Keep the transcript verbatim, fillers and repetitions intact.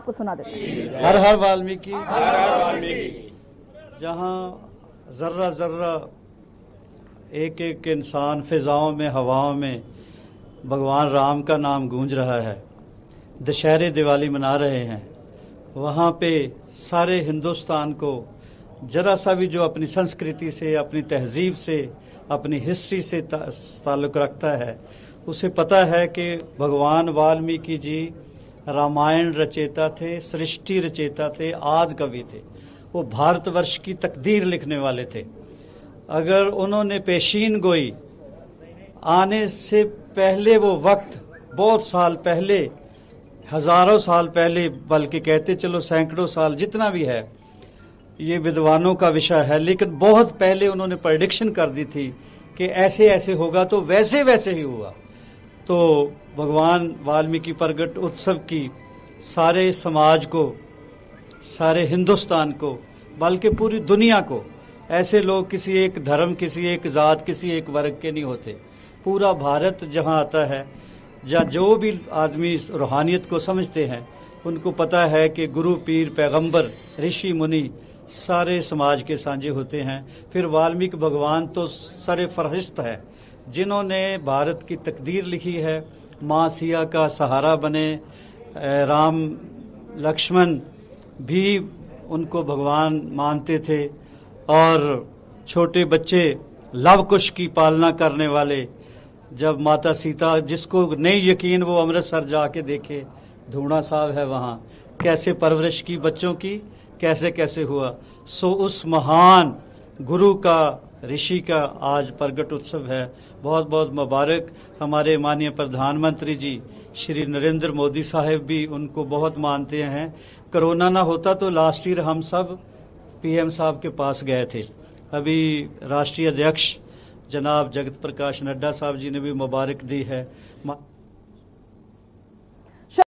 आपको सुना देते हैं। हर हर वाल्मीकि, जहाँ जर्रा जर्रा एक एक इंसान फिजाओं में, हवाओं में भगवान राम का नाम गूंज रहा है, दशहरे दिवाली मना रहे हैं, वहाँ पे सारे हिंदुस्तान को जरा सा भी जो अपनी संस्कृति से, अपनी तहजीब से, अपनी हिस्ट्री से ताल्लुक़ रखता है, उसे पता है कि भगवान वाल्मीकि जी रामायण रचेता थे, सृष्टि रचेता थे, आदि कवि थे। वो भारतवर्ष की तकदीर लिखने वाले थे। अगर उन्होंने पेशीन गोई आने से पहले, वो वक्त बहुत साल पहले, हजारों साल पहले, बल्कि कहते चलो सैकड़ों साल, जितना भी है, ये विद्वानों का विषय है, लेकिन बहुत पहले उन्होंने प्रेडिक्शन कर दी थी कि ऐसे ऐसे होगा, तो वैसे वैसे ही हुआ। तो भगवान वाल्मीकि प्रगट उत्सव की सारे समाज को, सारे हिंदुस्तान को, बल्कि पूरी दुनिया को, ऐसे लोग किसी एक धर्म, किसी एक जात, किसी एक वर्ग के नहीं होते। पूरा भारत जहाँ आता है, जहाँ जो भी आदमी रूहानियत को समझते हैं, उनको पता है कि गुरु, पीर, पैगंबर, ऋषि, मुनि सारे समाज के सांझे होते हैं। फिर वाल्मीकि भगवान तो सरे फहरिस्त है, जिन्होंने भारत की तकदीर लिखी है। माँ सिया का सहारा बने, राम लक्ष्मण भी उनको भगवान मानते थे, और छोटे बच्चे लव कुश की पालना करने वाले, जब माता सीता, जिसको नहीं यकीन वो अमृतसर जाके देखे, धूणा साहब है वहाँ, कैसे परवरिश की बच्चों की, कैसे कैसे हुआ। सो उस महान गुरु का, ऋषि का आज प्रगट उत्सव है। बहुत बहुत मुबारक। हमारे माननीय प्रधानमंत्री जी श्री नरेंद्र मोदी साहब भी उनको बहुत मानते हैं। कोरोना ना होता तो लास्ट ईयर हम सब पीएम साहब के पास गए थे। अभी राष्ट्रीय अध्यक्ष जनाब जगत प्रकाश नड्डा साहब जी ने भी मुबारक दी है।